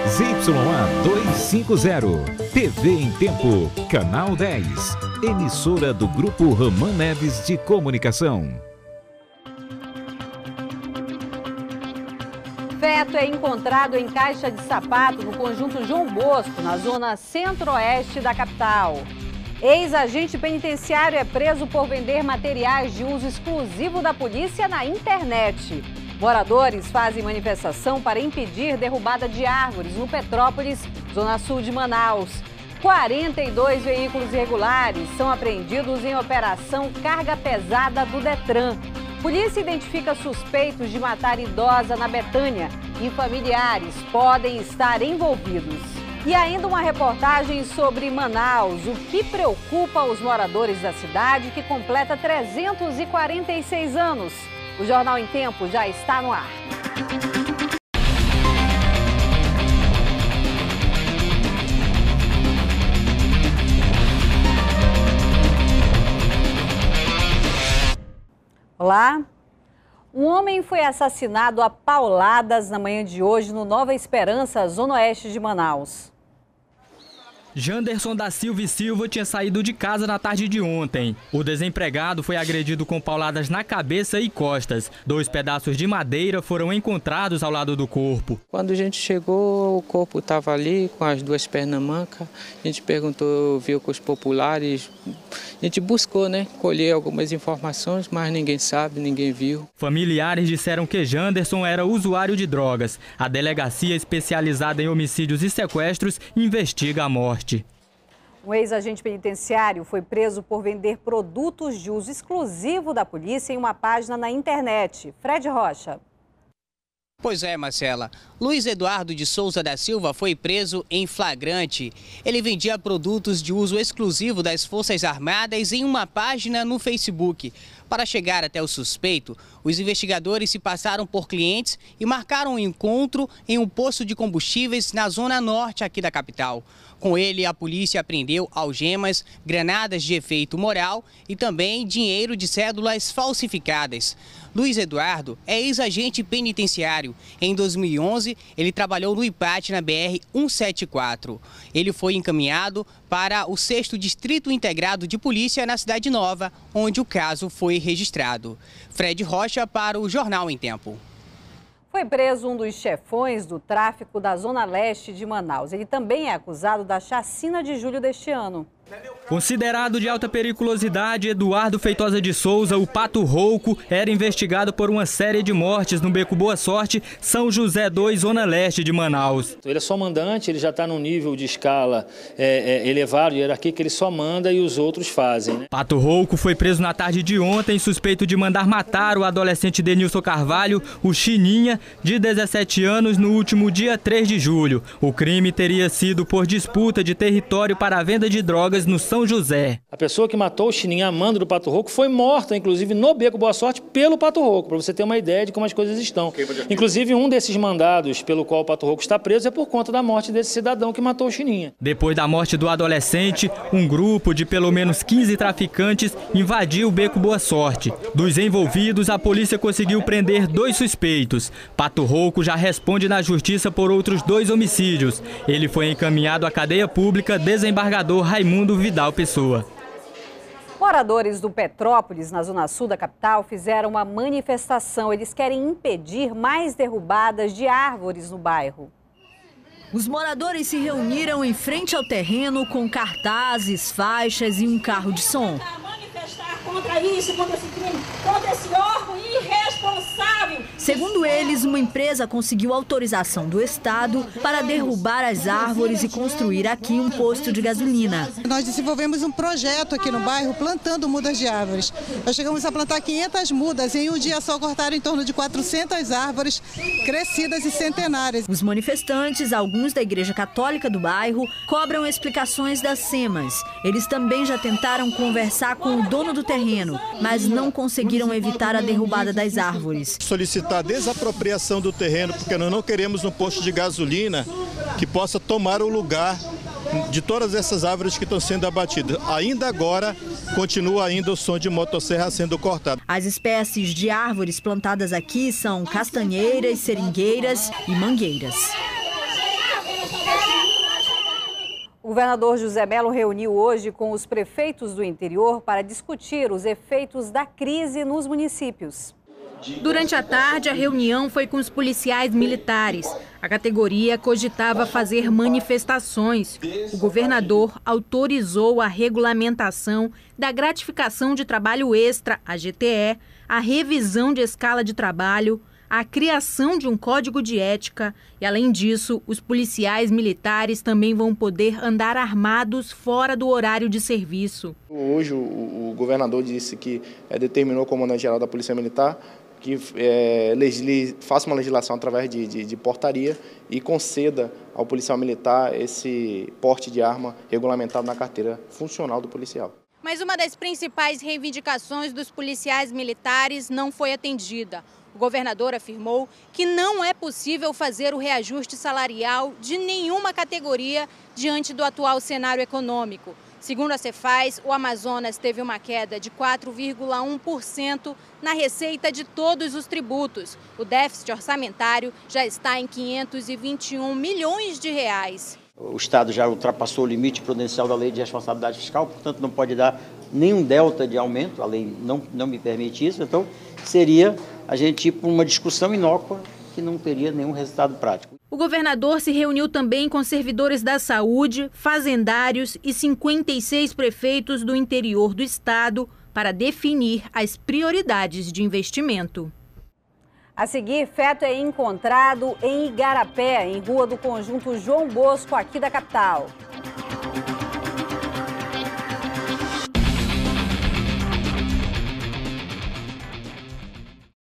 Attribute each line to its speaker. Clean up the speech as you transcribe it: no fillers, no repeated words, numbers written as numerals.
Speaker 1: ZYA 250, TV em Tempo, Canal 10, emissora do Grupo Ramã Neves de Comunicação.
Speaker 2: Feto é encontrado em caixa de sapato no conjunto João Bosco, na zona centro-oeste da capital. Ex-agente penitenciário é preso por vender materiais de uso exclusivo da polícia na internet. Moradores fazem manifestação para impedir derrubada de árvores no Petrópolis, zona sul de Manaus. 42 veículos irregulares são apreendidos em operação carga pesada do Detran. Polícia identifica suspeitos de matar idosa na Betânia e familiares podem estar envolvidos. E ainda uma reportagem sobre Manaus, o que preocupa os moradores da cidade que completa 346 anos. O Jornal em Tempo já está no ar. Olá. Um homem foi assassinado a pauladas na manhã de hoje no Nova Esperança, zona oeste de Manaus.
Speaker 3: Janderson da Silva e Silva tinha saído de casa na tarde de ontem. O desempregado foi agredido com pauladas na cabeça e costas. 2 pedaços de madeira foram encontrados ao lado do corpo.
Speaker 4: Quando a gente chegou, o corpo estava ali com as 2 pernas mancas. A gente perguntou, viu com os populares. A gente buscou, colher algumas informações, mas ninguém sabe, ninguém viu.
Speaker 3: Familiares disseram que Janderson era usuário de drogas. A delegacia especializada em homicídios e sequestros investiga a morte.
Speaker 2: Um ex-agente penitenciário foi preso por vender produtos de uso exclusivo da polícia em uma página na internet. Fred Rocha.
Speaker 5: Pois é, Marcela. Luiz Eduardo de Souza da Silva foi preso em flagrante. Ele vendia produtos de uso exclusivo das Forças Armadas em uma página no Facebook. Para chegar até o suspeito, os investigadores se passaram por clientes e marcaram um encontro em um posto de combustíveis na zona norte aqui da capital. Com ele, a polícia apreendeu algemas, granadas de efeito moral e também dinheiro de cédulas falsificadas. Luiz Eduardo é ex-agente penitenciário. Em 2011, ele trabalhou no IPAT na BR-174. Ele foi encaminhado para o 6º Distrito Integrado de Polícia na Cidade Nova, onde o caso foi registrado. Fred Rocha para o Jornal em Tempo.
Speaker 2: Foi preso um dos chefões do tráfico da Zona Leste de Manaus. Ele também é acusado da chacina de julho deste ano.
Speaker 3: Considerado de alta periculosidade, Eduardo Feitosa de Souza, o Pato Rouco, era investigado por uma série de mortes no Beco Boa Sorte, São José 2, Zona Leste de Manaus.
Speaker 6: Ele é só mandante, ele já está num nível de escala elevado, de hierarquia, que ele só manda e os outros fazem.
Speaker 3: Pato Rouco foi preso na tarde de ontem, suspeito de mandar matar o adolescente Denilson Carvalho, o Chininha, de 17 anos, no último dia 3 de julho. O crime teria sido por disputa de território para a venda de drogas no São José.
Speaker 6: A pessoa que matou o Chininha, amando do Pato Rouco, foi morta, inclusive, no Beco Boa Sorte, pelo Pato Rouco, para você ter uma ideia de como as coisas estão. Inclusive, um desses mandados pelo qual o Pato Rouco está preso é por conta da morte desse cidadão que matou o Chininha.
Speaker 3: Depois da morte do adolescente, um grupo de pelo menos 15 traficantes invadiu o Beco Boa Sorte. Dos envolvidos, a polícia conseguiu prender 2 suspeitos. Pato Rouco já responde na justiça por outros 2 homicídios. Ele foi encaminhado à cadeia pública, desembargador Raimundo Vidal Pessoa.
Speaker 2: Moradores do Petrópolis, na zona sul da capital, fizeram uma manifestação. Eles querem impedir mais derrubadas de árvores no bairro.
Speaker 7: Os moradores se reuniram em frente ao terreno com cartazes, faixas e um carro de som.
Speaker 8: Manifestar contra isso, contra esse crime, contra esse órgão irresponsável.
Speaker 7: Segundo eles, uma empresa conseguiu autorização do Estado para derrubar as árvores e construir aqui um posto de gasolina.
Speaker 9: Nós desenvolvemos um projeto aqui no bairro plantando mudas de árvores. Nós chegamos a plantar 500 mudas e em um dia só cortaram em torno de 400 árvores crescidas e centenárias.
Speaker 7: Os manifestantes, alguns da Igreja Católica do bairro, cobram explicações das SEMAS. Eles também já tentaram conversar com o dono do terreno, mas não conseguiram evitar a derrubada das árvores.
Speaker 10: Solicitar a desapropriação do terreno, porque nós não queremos um posto de gasolina que possa tomar o lugar de todas essas árvores que estão sendo abatidas. Ainda agora, continua ainda o som de motosserra sendo cortado.
Speaker 7: As espécies de árvores plantadas aqui são castanheiras, seringueiras e mangueiras.
Speaker 2: O governador José Mello reuniu hoje com os prefeitos do interior para discutir os efeitos da crise nos municípios.
Speaker 11: Durante a tarde, a reunião foi com os policiais militares. A categoria cogitava fazer manifestações. O governador autorizou a regulamentação da gratificação de trabalho extra, a GTE, a revisão de escala de trabalho, a criação de um código de ética e, além disso, os policiais militares também vão poder andar armados fora do horário de serviço.
Speaker 12: Hoje o governador disse que determinou o comandante-geral da Polícia Militar que faça uma legislação através de portaria e conceda ao policial militar esse porte de arma regulamentado na carteira funcional do policial.
Speaker 11: Mas uma das principais reivindicações dos policiais militares não foi atendida. O governador afirmou que não é possível fazer o reajuste salarial de nenhuma categoria diante do atual cenário econômico. Segundo a Cefaz, o Amazonas teve uma queda de 4,1% na receita de todos os tributos. O déficit orçamentário já está em 521 milhões de reais.
Speaker 13: O Estado já ultrapassou o limite prudencial da Lei de Responsabilidade Fiscal, portanto não pode dar nenhum delta de aumento, a lei não me permite isso, então seria a gente ir para uma discussão inócua que não teria nenhum resultado prático.
Speaker 11: O governador se reuniu também com servidores da saúde, fazendários e 56 prefeitos do interior do estado para definir as prioridades de investimento.
Speaker 2: A seguir, feto é encontrado em Igarapé, em Rua do Conjunto João Bosco, aqui da capital.